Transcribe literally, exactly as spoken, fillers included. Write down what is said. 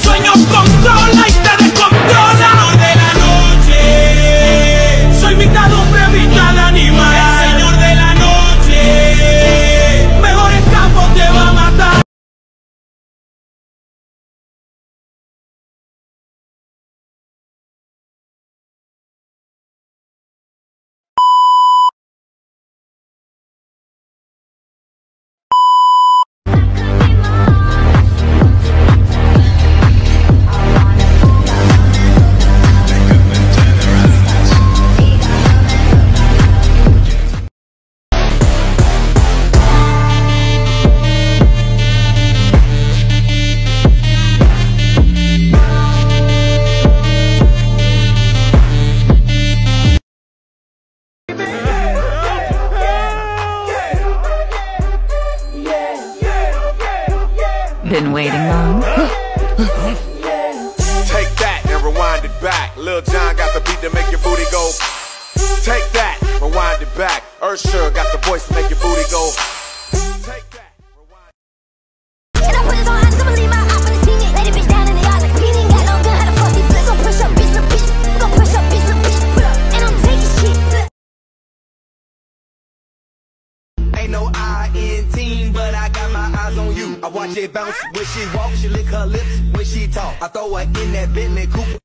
sueño controla y te descontrola. El señor de la noche. Soy mitad hombre, mitad animal. El señor de la noche. Mejor escapo te va a matar. Been waiting long? Take that and rewind it back. Lil Jon got the beat to make your booty go. Take that, rewind it back. Usher got the voice to make your booty go. Take that, rewind. And I put this on honest, I'ma leave my eye when I see it. Lay the bitch down in the yard like a beat. Ain't got no gun, how the fuck these flips? Gon' push up, bitch, little bitch. Gon' push up, bitch, little bitch. Put up, and I'm taking shit. Ain't no I in team, but I got my eyes on you. I watch it bounce when she walk, she lick her lips when she talk. I throw her in that Bentley coupe.